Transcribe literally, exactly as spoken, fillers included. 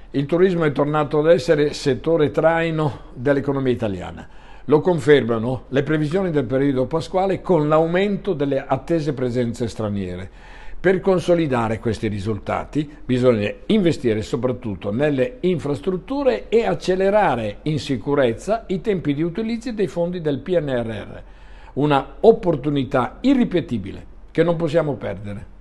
Il turismo è tornato ad essere settore traino dell'economia italiana. Lo confermano le previsioni del periodo pasquale con l'aumento delle attese presenze straniere. Per consolidare questi risultati bisogna investire soprattutto nelle infrastrutture e accelerare in sicurezza i tempi di utilizzo dei fondi del P N R R. Una opportunità irripetibile che non possiamo perdere.